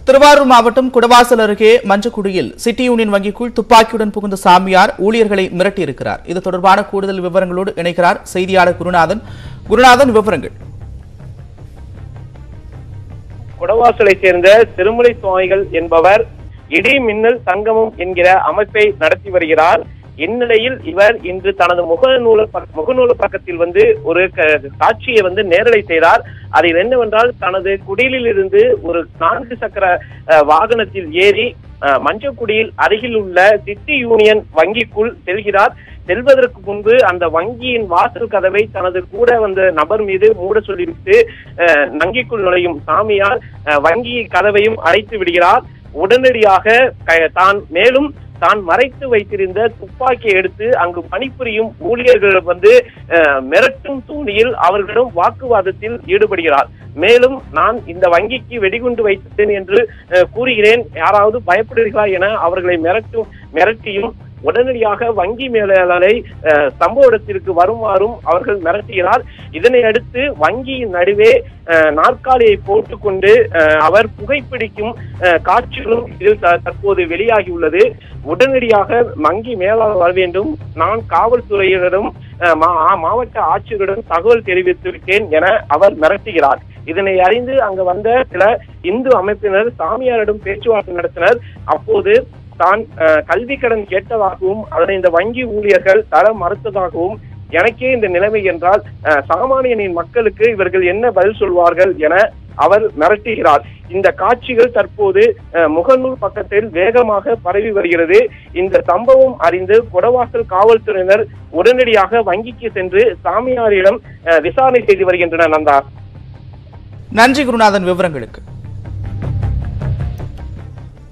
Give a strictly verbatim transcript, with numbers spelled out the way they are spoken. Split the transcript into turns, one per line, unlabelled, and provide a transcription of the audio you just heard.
திருவாரூர் மாவட்டம் குடவாசல் அருகே மஞ்சக்குடியில் city union வங்கிக்குள் துப்பாக்கியுடன் புகுந்த சாமியார் ஊழியர்களை மிரட்டியிருக்கிறார். இது தொடர்பான கூடுதல் விவரங்களோடு இணைக்கிறார் செய்தியாளர் குருநாதன். குருநாதன், விவரங்கள்.
குடவாசலை சேர்ந்த திருமலை சுவாமிகள் என்பவர் இடி மின்னல் சங்கமம் என்கிற அமைப்பை நடத்தி வருகிறார். இந்நிலையில் இவர் இன்று தனது முகநூல் முகநூல் பக்கத்தில் வந்து ஒரு காட்சியை வந்து நேரலை செய்தார். அதில் என்னவென்றால், தனது குடிலில் இருந்து ஒரு நான்கு சக்கர வாகனத்தில் ஏறி மஞ்சக்குடியில் அருகில் உள்ள சிட்டி யூனியன் வங்கிக்குள் செல்கிறார். செல்வதற்கு முன்பு அந்த வங்கியின் வாசல் கதவை தனது கூட வந்த நபர் மீது மூட சொல்லிவிட்டு வங்கிக்குள் நுழையும் சாமியார் வங்கி கதவையும் அடைத்து விடுகிறார். உடனடியாக தான் மேலும் தான் மறைத்து வைத்திருந்த துப்பாக்கியை எடுத்து அங்கு பணிபுரியும் ஊழியர்கள் வந்து மிரட்டும் தூணியில் அவர்களிடம் வாக்குவாதத்தில் ஈடுபடுகிறார். மேலும் நான் இந்த வங்கிக்கு வெடிகுண்டு வைத்தேன் என்று கூறுகிறேன், யாராவது பயப்படுகிறீர்களா என அவர்களை மிரட்டும் மிரட்டியும் உடனடியாக வங்கி மேலாளரை சம்பவ இடத்திற்கு வருமாறும் அவர்கள் மிரட்டுகிறார். இதனை அடுத்து வங்கியின் நடுவே நாற்காலியை போட்டுக்கொண்டு அவர் புகைப்பிடிக்கும் காட்சிகளும் இதில் தற்போது வெளியாகியுள்ளது. உடனடியாக வங்கி மேலாளர் வர வேண்டும், நான் காவல்துறையினரும் மாவட்ட ஆட்சியரிடம் தகவல் தெரிவித்திருக்கேன் என அவர் மிரட்டுகிறார். இதனை அறிந்து அங்கு வந்த சில இந்து அமைப்பினர் சாமியாரிடம் பேச்சுவார்த்தை நடத்தினர். அப்போது தான் கல்வி கடன் கேட்டதாகவும் அதனை இந்த வங்கி ஊழியர்கள் தர மறுத்ததாகவும், எனக்கே இந்த நிலைமை என்றால் சாமானியனின் மக்களுக்கு இவர்கள் என்ன பதில் சொல்வார்கள் என அவர் மிரட்டுகிறார். இந்த காட்சிகள் தற்போது முகநூல் பக்கத்தில் வேகமாக பரவி வருகிறது. இந்த சம்பவம் அறிந்து குடவாசல் காவல்துறையினர் உடனடியாக வங்கிக்கு சென்று சாமியாரிடம் விசாரணை செய்து வருகின்றனர். நந்தா,
நன்றி குருநாதன் விவரங்களுக்கு.